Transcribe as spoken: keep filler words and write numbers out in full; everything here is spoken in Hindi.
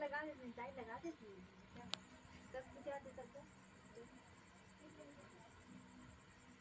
लगा देती ताई लगा देती क्या? कब पूछा आती तब तो